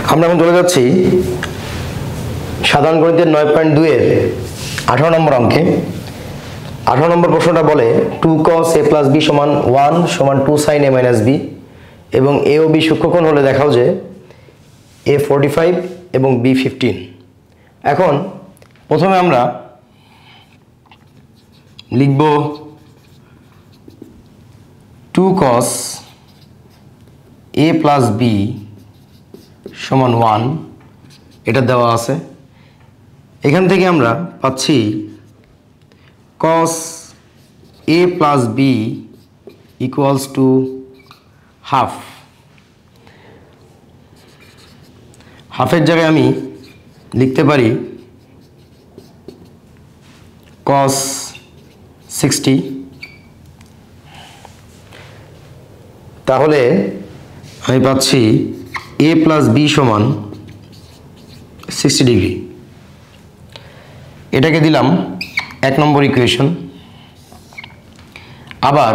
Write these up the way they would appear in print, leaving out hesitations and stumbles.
আমরা এখন চলে যাচ্ছি সাধারণ গণিতের 9.2 এর 18 নম্বর অঙ্কে। 18 নম্বর প্রশ্নটা বলে 2 cos a plus b সমান 1 সমান 2 sin a minus b এবং a ও b সূক্ষ্মকোণ হলে দেখাও যে a 45 এবং b 15। এখন প্রথমে আমরা লিখব 2 cos a plus b সমান 1, এটা দেওয়া আছে। এখান থেকে আমরা পাচ্ছি cos a plus b equals to half। হাফের জায়গায় আমি লিখতে পারি cos 60। তাহলে আমি পাচ্ছি a plus b সমান 60 ডিগ্রি। এটাকে দিলাম 1 নম্বর ইকুয়েশন। আবার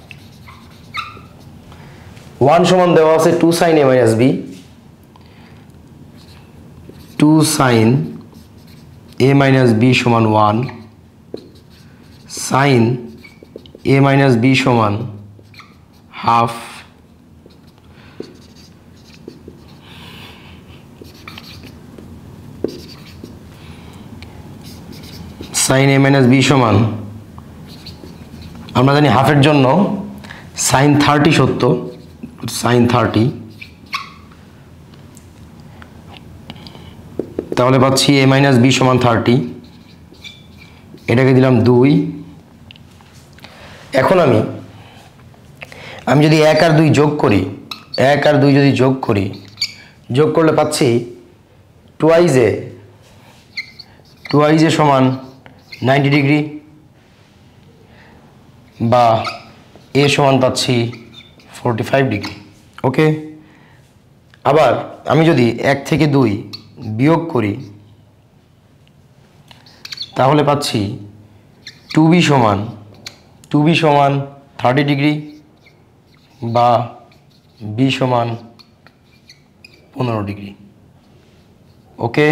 1 সমান দেওয়া আছে 2 sin a minus b, 2 sin a minus b সমান 1, sin a minus b সমান half, sin a minus b সমান, আমরা জানি হাফের জন্য sin 30 সত্য, sin 30। তাহলে পাচ্ছি a minus b সমান 30। এটাকে দিলাম 2। এখন আমি যদি 1 আর 2 যোগ করি, 1 আর 2 যদি যোগ করি, যোগ করলে পাচ্ছি 2i সমান 90 ডিগ্রি বা a সমান পাচ্ছি 45 ডিগ্রি। ওকে, আবার আমি যদি 1 থেকে 2 বিয়োগ করি তাহলে পাচ্ছি 2b সমান 30 ডিগ্রি বা b সমান 15 ডিগ্রি। ওকে,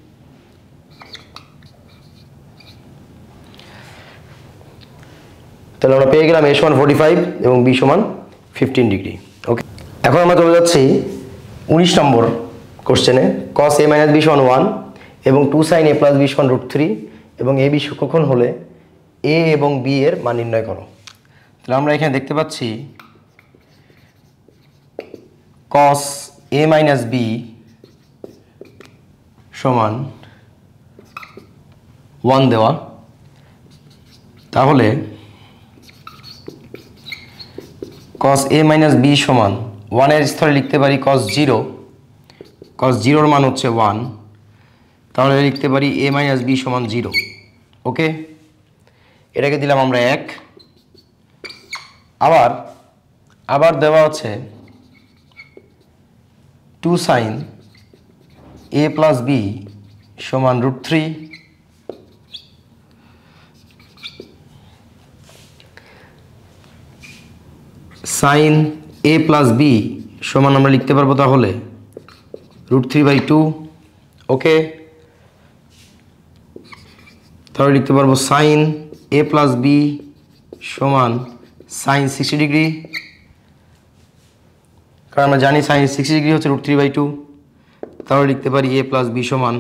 তাহলে আমরা পেয়ে গেলাম a সমান 45 এবং b সমান 15 ডিগ্রি। ওকে, এখন আমরা চলে যাচ্ছি 19 নম্বর কোশ্চেনে। cos a minus b সমান 1 এবং 2 sin a plus b সমান √3 এবং a b সূক্ষ্মকোণ হলে a এবং b এর মান নির্ণয় করো। তাহলে আমরা এখানে দেখতে পাচ্ছি cos a minus b সমান 1 দেওয়া। তাহলে cos a minus b সমান 1 এর স্থলে লিখতে পারি cos 0, cos 0 এর মান হচ্ছে 1। তাহলে লিখতে পারি a minus b সমান 0। ওকে, এটাকে দিলাম আমরা 1। আবার দেওয়া আছে 2 sin a plus b সমান √3, sin a plus b সমান আমরা লিখতে পারবো তাহলে √3/2। ওকে, তাহলে লিখতে পারবো sin a plus b সমান sin 60 ডিগ্রি, কারণ আমরা জানি sin 60 ডিগ্রি হচ্ছে √3/2। তাহলে লিখতে পারি a plus b সমান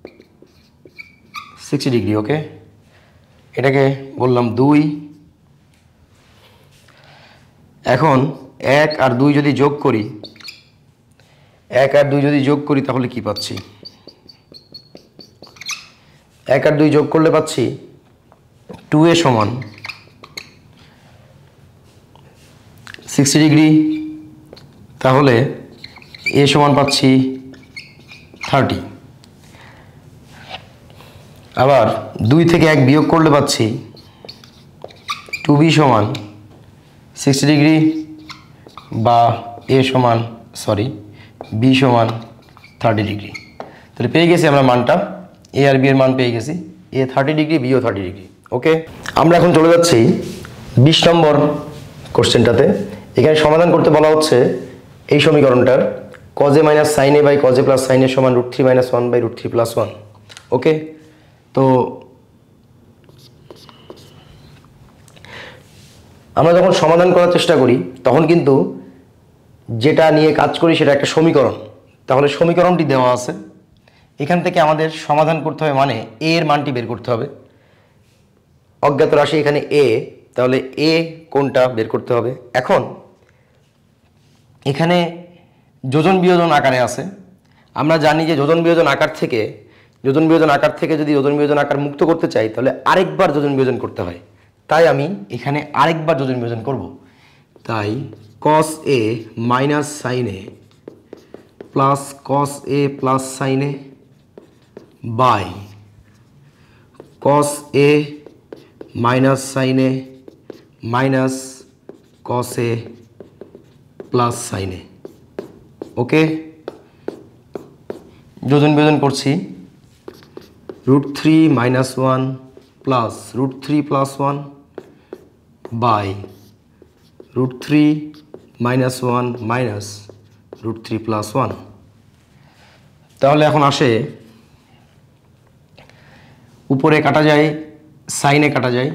60 ডিগ্রি। ওকে, এটাকে বললাম 2। এখন 1 আর 2 যদি যোগ করি, 1 আর 2 যদি যোগ করি তাহলে কি পাচ্ছি? 1 আর 2 যোগ করলে পাচ্ছি 2a সমান 60 ডিগ্রি। তাহলে a সমান পাচ্ছি 30। আবার 2 থেকে 1 বিয়োগ করলে পাচ্ছি 2b সমান 60 ডিগ্রি বা b সমান 30 ডিগ্রি। তাহলে পেয়ে গেছি আমরা মানটা, a আর b এর মান পেয়ে গেছি, a 30 ডিগ্রি, b ও 30 ডিগ্রি। ওকে, আমরা এখন চলে যাচ্ছি 20 নম্বর কোশ্চেনটাতে। এখানে সমাধান করতে বলা হচ্ছে এই সমীকরণটার cos A minus sine A by cos A plus sine A সমান √3 - 1 বাই √3 + 1। ওকে, তো আমরা যখন সমাধান করার চেষ্টা করি তখন কিন্তু যেটা নিয়ে কাজ করি সেটা একটা সমীকরণ। তাহলে সমীকরণটি দেওয়া আছে, এখান থেকে আমাদের সমাধান করতে হবে, মানে এ এর মানটি বের করতে হবে। অজ্ঞাত রাশি এখানে এ, তাহলে এ কোনটা বের করতে হবে। এখন এখানে যোজন বিয়োজন আকারে আছে। আমরা জানি যে যোজন বিয়োজন আকার থেকে যদি যোজন বিয়োজন আকার মুক্ত করতে চাই তাহলে আরেকবার যোজন বিয়োজন করতে হয়। তাই আমি এখানে আরেকবার যোজন বিয়োজন করব। তাই cos a minus sine A plus cos a plus sine A by cos a minus sine A minus cos a plus sine A. Okay, যোজন বিয়োজন করছি। √3 - 1 প্লাস √3 + 1 বাই √3 - 1 মাইনাস √3 + 1। তাহলে এখন আসে, উপরে কাটা যায়, সাইনে কাটা যায়,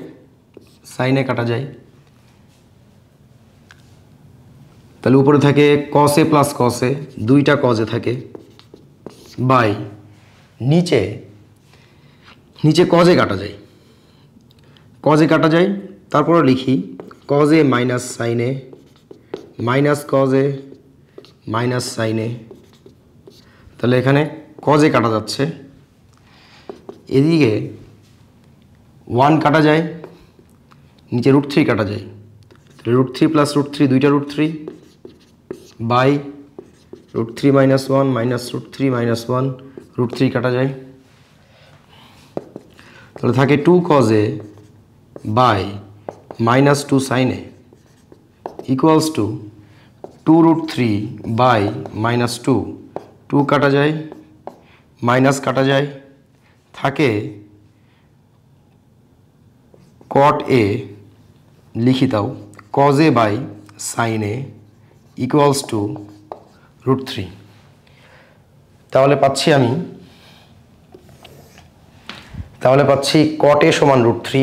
তাহলে উপরে থাকে cos a plus cos a, দুইটা cos a থাকে, বাই নিচে cos a কাটা যায়, তারপরে লিখি cos a minus sine A minus cos a minus sine A. তাহলে এখানে cos a কাটা যাচ্ছে, এদিকে 1 কাটা যায়, নিচে √3 কাটা যায়, তাহলে √3 + √3 দুইটা √3 বাই √3 - 1 মাইনাস √3 - 1, √3 কাটা যায়, তাহলে থাকে 2 cos a by -2 sin a equals to 2 √3 by -2, 2 কাটা যায়, মাইনাস কাটা যায়, থাকে cot a, লিখি দাও cos a by sin a equals to √3। তাহলে পাচ্ছি cot a সমান √3,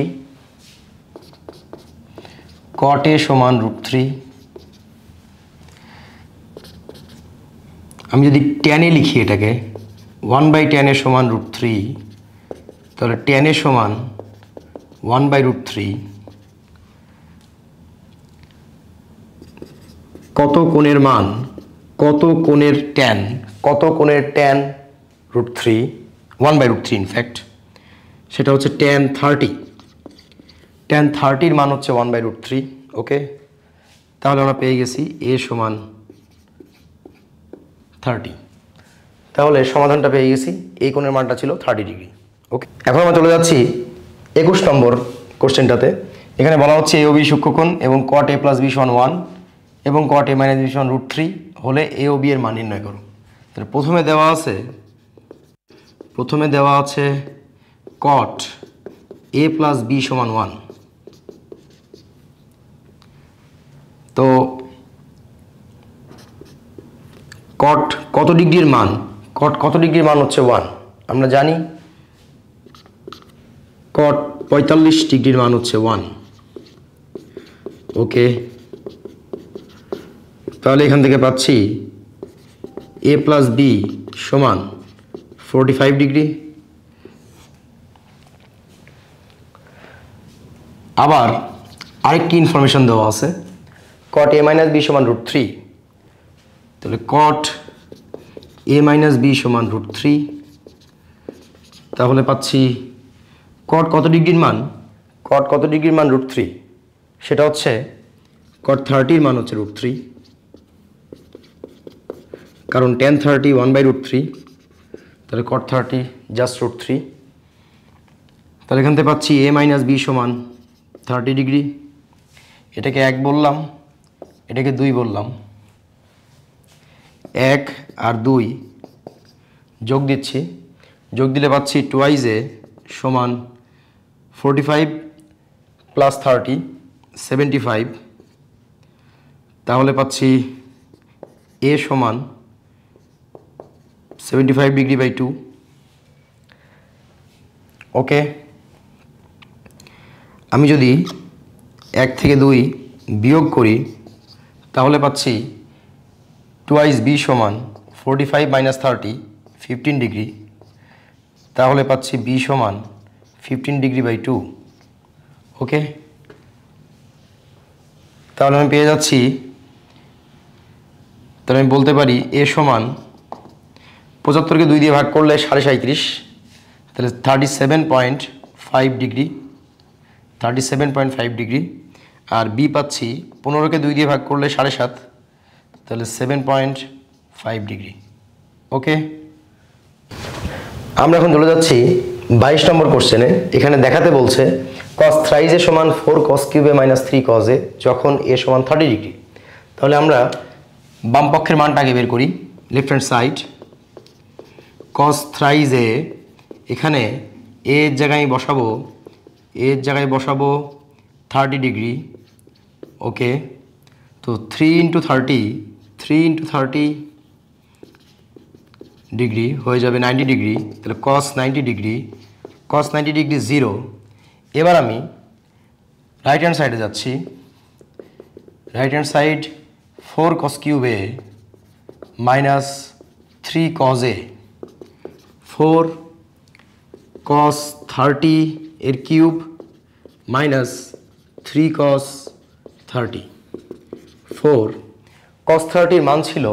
আমি যদি tan a লিখি এটাকে 1/tan a সমান √3, তাহলে tan a সমান 1/√3। কত কোণের মান, কত কোণের tan √3, 1/√3 ইনফ্যাক্ট, সেটা হচ্ছে tan 30। tan 30 মান হচ্ছে 1/√3। ওকে, তাহলে আমরা পেয়ে গেছি a সমান 30। তাহলে সমাধানটা পেয়ে গেছি, এই কোণের মানটা ছিল 30°। ওকে, এখন আমরা চলে যাচ্ছি 21 নম্বর কোশ্চেনটাতে। এখানে বলা হচ্ছে এ ও বি সূক্ষ্মকোণ এবং cot a + b = 1 এবং cot a - b = √3 হলে এ ও বি এর মান নির্ণয় করো। তাহলে প্রথমে দেওয়া আছে cot a + b = 1। তো cot কত ডিগ্রির মান, হচ্ছে 1। আমরা জানি cot 45 ডিগ্রির মান হচ্ছে 1। ওকে, তাহলে এখান থেকে পাচ্ছি a + b সমান 45 ডিগ্রি। আবার আরেকটি ইনফরমেশন দেওয়া আছে, cot a - b = √3, তাহলে cot a - b = √3। তাহলে পাচ্ছি cot কত ডিগ্রির মান, √3, সেটা হচ্ছে cot 30 মান হচ্ছে √3, কারণ tan 30 1/√3, তাহলে cot 30 জাস্ট √3। তাহলে এখান থেকে পাচ্ছি a - b সমান 30 ডিগ্রি। এটাকে 1 বললাম, এটাকে 2 বললাম, 1 আর 2 যোগ দিচ্ছি, যোগ দিলে পাচ্ছি 2a সমান 45 + 30 75। তাহলে পাচ্ছি a সমান 75 ডিগ্রি বাই 2। ওকে, আমি যদি 1 থেকে 2 বিয়োগ করি তাহলে পাচ্ছি টুয়াইস বি সমান 45 মাইনাস 30 15 ডিগ্রি, তাহলে পাচ্ছি বি সমান 15 ডিগ্রি বাই 2। ওকে, তাহলে আমি পেয়ে যাচ্ছি, তাহলে আমি বলতে পারি এ সমান 75কে 2 দিয়ে ভাগ করলে 37.5, তাহলে 37.5 ডিগ্রি, 37.5 ডিগ্রি। আর বি পাচ্ছি 15কে 2 দিয়ে ভাগ করলে 7.5, তাহলে 7.5 ডিগ্রি। ওকে, আমরা এখন চলে যাচ্ছি 22 নম্বর কোশ্চেনে। এখানে দেখাতে বলছে cos thrice এ সমান 4 cos কিউবে মাইনাস 3 cos এ যখন এ সমান 30 ডিগ্রি। তাহলে আমরা বাম পক্ষের মানটা আগে বের করি, left hand side. cos thrice A এখানে এর জায়গায় বসাবো 30 ডিগ্রি। ওকে, তো 3 ইন্টু 30 ডিগ্রি হয়ে যাবে 90 ডিগ্রি, তাহলে cos 90 ডিগ্রি, cos 90 ডিগ্রি 0। এবার আমি রাইট হ্যান্ড সাইডে যাচ্ছি, রাইট হ্যান্ড সাইড 4 cos কিউবে মাইনাস 3 cos এ, 4 cos 30 এর কিউব মাইনাস 3 cos 30। 4 cos 30 মান ছিল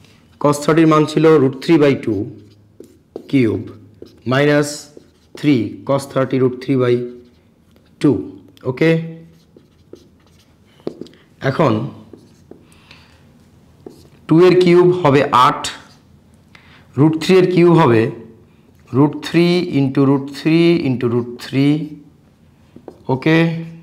√3/2 কিউব মাইনাস 3 cos 30 √3/2। ওকে, এখন 2 এর কিউব হবে 8, √3 এর কিউব হবে √3 ইন্টু √3। ওকে,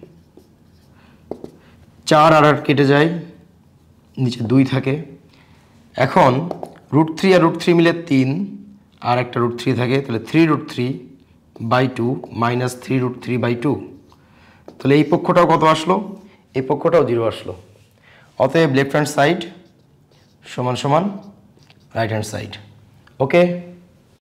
4 আর 8 কেটে যায়, নিচে 2 থাকে। এখন √3 আর √3 মিলে 3, আর একটা √3 থাকে, তাহলে 3√3/2 মাইনাস 3√3/2। তাহলে এই পক্ষটাও কত আসলো? এই পক্ষটাও 0 আসলো। অতএব লেফট হ্যান্ড সাইড সমান সমান রাইট হ্যান্ড সাইড। ওকে।